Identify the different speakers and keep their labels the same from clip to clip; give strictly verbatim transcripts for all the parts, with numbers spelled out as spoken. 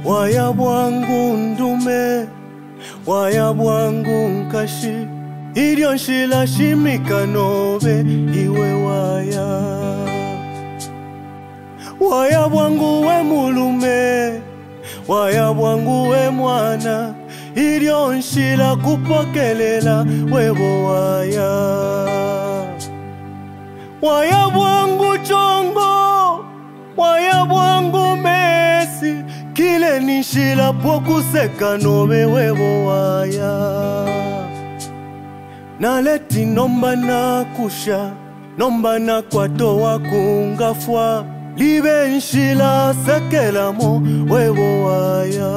Speaker 1: waya bwangu ndume, waya bwangu nkashi, ilyo nshila shimika nobe iwe waya. Waya bwangu we mulume, waya bwangu we mwana, ilyo nshila kupokelela webo waya. Waya bwangu chongo, waya bwangu mesi, kile nishila pokuseka nobe webo waya. Naleti nomba na kusha, nomba na kwato wakungafwa, libe nshila sekela mo webo waya.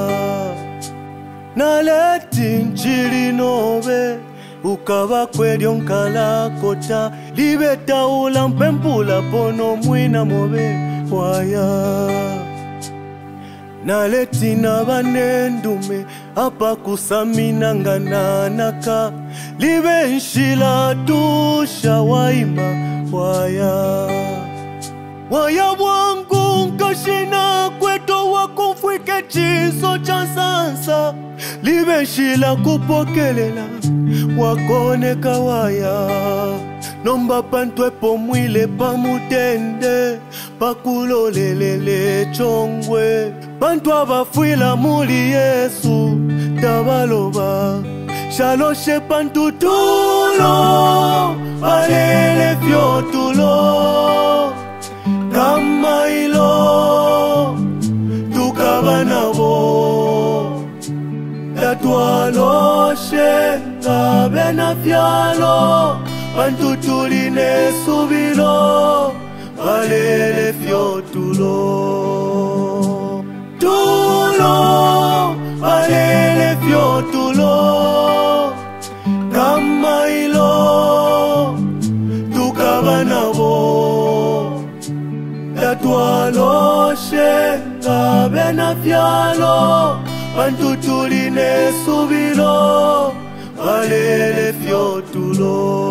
Speaker 1: Naleti nchili nobe, ukaba kwelyo nkala kota, libe taula mpempula pono mwina mobe waya. Naleti na banendume, apa kusamina ngananaka, libe nshila tusha waima waya. Waya bwangu nkashina kweto wakumfwike chiso chansansa, libe nshila kupokelela wakoneka waya. Nomba pantwepo mwile pamutende, pakulolelele chongwe, pantwa bafwila muli Yesu tabaloba. Shaloshe pantutulo, balele fyotulo, kama ilo tukabanabo. Yatwaloshe ngabe na fyalo, pantutuline subilo, balele fyotulo. Tulo, balele fyotulo, kama ilo tukabanabo. Yatwaloshe ngabe na fyalo, pantutuline subilo, balele fyotulo.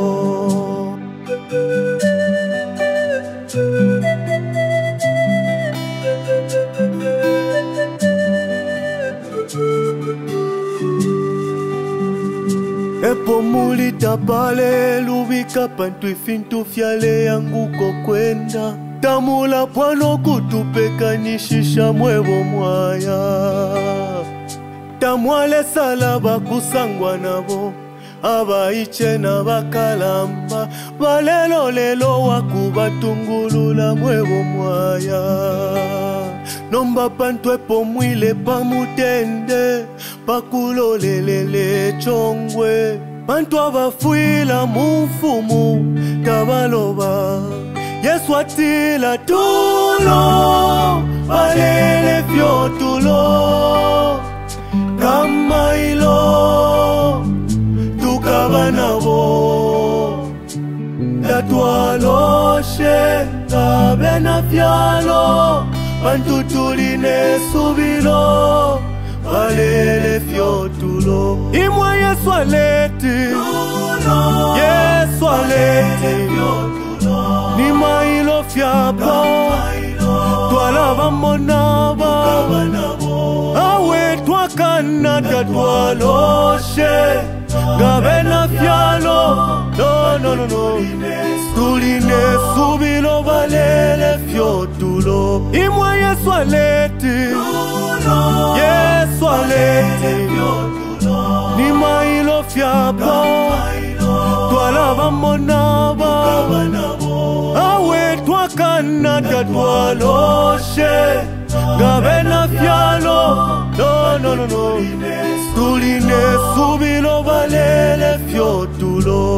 Speaker 1: Epo muli tapale lubika pantu ifintu fyale yangu kokwenda, tamula pwano kutupekanishisha mwebo mwaya. Tamwale salaba kusangwa nabo, abaiche na bakalamba, balelo lelo wakubatungulula mwebo mwaya. Nomba pantwepo mwile pamutende, pakulolelele chongwe, pantwa bafwila mumfumu tabaloba. Yesu atila tulo, balele fyotulo, kama ilo tukabanabo. Yatwaloshe ngabe na fyalo, pantutuline subilo, balele fyotulo. Imwa Yesu aleti, Yesu aleti, ni mailo fyapa, twalava monaba, awe twakanata twaloshe ngabe na fyalo. No, no, no, no, tuline subilo, balele fyotulo. Imwa Yesu aleti, Yesu aleti, ni mailo fyapa, twalava monaba, awe twakanata twaloshe ngabe na fyalo. No, no, no, no, tuline subilo, balele fyotulo.